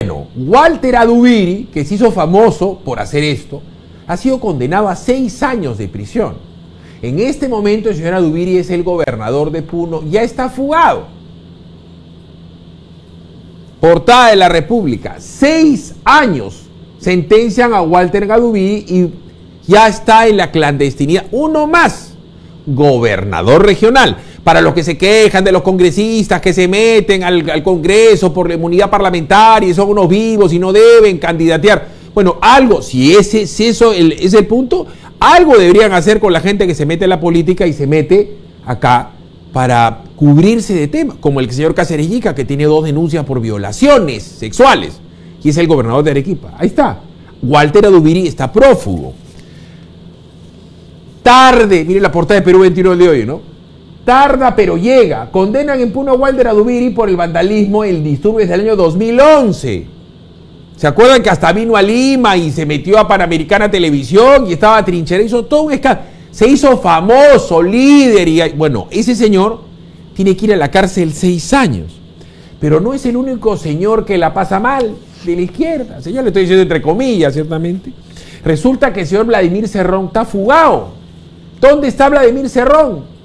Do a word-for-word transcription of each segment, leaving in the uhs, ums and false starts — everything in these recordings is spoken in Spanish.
Bueno, Walter Adubiri, que se hizo famoso por hacer esto, ha sido condenado a seis años de prisión. En este momento el señor Adubiri es el gobernador de Puno, ya está fugado. Portada de la República, seis años sentencian a Walter Adubiri y ya está en la clandestinidad. Uno más, gobernador regional. Para los que se quejan de los congresistas que se meten al, al Congreso por la inmunidad parlamentaria y son unos vivos y no deben candidatear. Bueno, algo, si ese si eso el, es el punto, algo deberían hacer con la gente que se mete en la política y se mete acá para cubrirse de temas, como el señor Cáceres Yica, que tiene dos denuncias por violaciones sexuales, y es el gobernador de Arequipa. Ahí está. Walter Adubiri está prófugo. Tarde, mire la portada de Perú veintiuno del de hoy, ¿no? Tarda pero llega. Condenan en Puno a Walter Adubiri por el vandalismo, el disturbio desde el año dos mil once. ¿Se acuerdan que hasta vino a Lima y se metió a Panamericana Televisión y estaba trinchera? Hizo todo un escándalo. Se hizo famoso, líder y... Bueno, ese señor tiene que ir a la cárcel seis años. Pero no es el único señor que la pasa mal de la izquierda. Señor, le estoy diciendo entre comillas, ciertamente. Resulta que el señor Vladimir Cerrón está fugado. ¿Dónde está Vladimir Cerrón?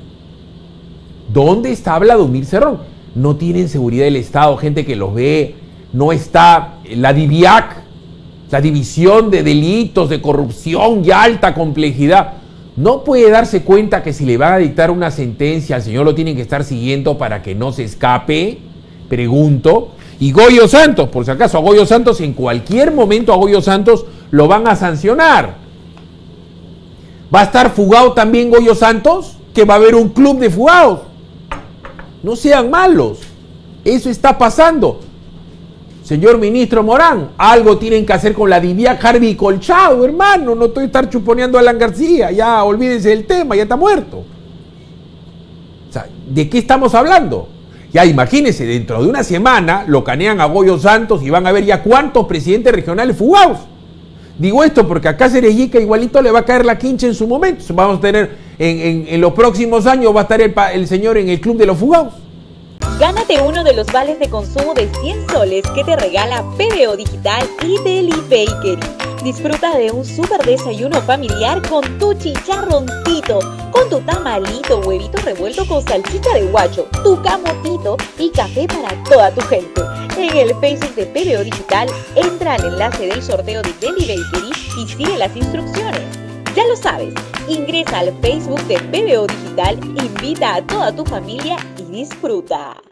¿Dónde está Vladimir Cerrón? No tienen seguridad del Estado, gente que los ve. No está la DIVIAC, la División de Delitos de Corrupción y Alta Complejidad. No puede darse cuenta que si le van a dictar una sentencia, al señor lo tienen que estar siguiendo para que no se escape. Pregunto. Y Goyo Santos, por si acaso, a Goyo Santos, en cualquier momento a Goyo Santos lo van a sancionar. ¿Va a estar fugado también Goyo Santos? Que va a haber un club de fugados. No sean malos. Eso está pasando. Señor ministro Morán, algo tienen que hacer con la DIVIAC Harvey Colchado, hermano. No estoy estar chuponeando a Alan García. Ya, olvídense del tema, ya está muerto. O sea, ¿de qué estamos hablando? Ya, imagínense, dentro de una semana lo canean a Goyo Santos y van a ver ya cuántos presidentes regionales fugados. Digo esto porque a Cáceres Yica igualito le va a caer la quincha en su momento. Vamos a tener, en, en, en los próximos años va a estar el, el señor en el club de los fugados. Gánate uno de los vales de consumo de cien soles que te regala P B O Digital y Deli Bakery. Disfruta de un súper desayuno familiar con tu chicharroncito, con tu tamalito, huevito revuelto con salchicha de guacho, tu camotito y café para toda tu gente. En el Facebook de P B O Digital, entra al enlace del sorteo de Deli Bakery y sigue las instrucciones. Ya lo sabes, ingresa al Facebook de P B O Digital, invita a toda tu familia y disfruta.